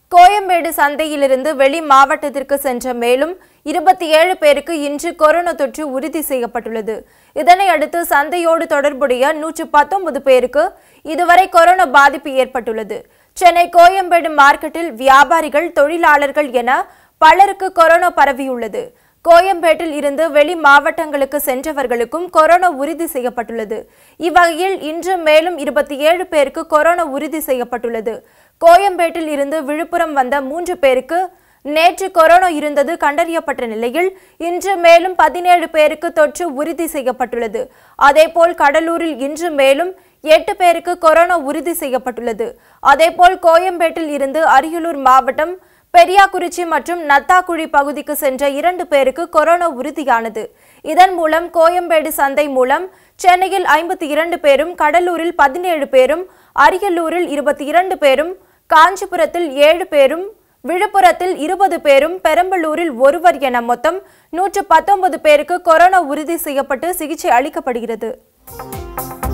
கோயம்பேடு சந்தையிலிருந்து வெளி மாவட்டத்திற்கு சென்ற மேலும் 27 பேருக்கு இன்று கொரோனா தொற்று உறுதி செய்யப்பட்டுள்ளது. இதனையடுத்து சந்தையோடு தொடர்புடைய 119 பேருக்கு இதுவரை கொரோனா பாதிப்பு ஏற்பட்டுள்ளது. சென்னை கோயம்பேடு மார்க்கெட்டில் வியாபாரிகள், தொழிலாளர்கள் என பலருக்கு கொரோனா பரவியுள்ளது. கோயம்பேட்டில் இருந்து வெளி மாவட்டங்களுக்கு சென்றவர்களுக்கும் கொரோனா உறுதி செய்யப்பட்டுள்ளது. இவ்வகையில் இன்று மேலும் 27 பேருக்கு கொரோனா உறுதி செய்யப்பட்டுள்ளது. கோயம்பேட்டில் இருந்து விழுப்புரம் வந்த 3 பேருக்கு நேற்று கொரோனா இருந்தது கண்டறியப்பட்ட நிலையில் இன்று மேலும் 17 பேருக்கு தொற்று உறுதி செய்யப்பட்டுள்ளது. அதேபோல் கடலூரில் இன்று மேலும் 8 பேருக்கு கொரோனா உறுதி செய்யப்பட்டுள்ளது. அதேபோல் கோயம்பேட்டில் இருந்து அரியலூர் மாவட்டம் பெரியாக்குறிச்சி மற்றும் நத்தாக்குழி பகுதிக்கு சென்ற 2 பேருக்கு கொரோனா உறுதியானது. இதன் மூலம் கோயம்பேடு சந்தை மூலம் சென்னையில் 52 பேரும், கடலூரில் 17 பேரும், அரியலூரில் 22 பேரும், காஞ்சிபுரத்தில் 7 பேரும், விழுப்புரத்தில் 20 பேரும், பெரம்பலூரில் 1 என மொத்தம் 119 பேருக்கு கொரோனா உறுதி செய்யப்பட்டு சிகிச்சை அளிக்கப்படுகிறது.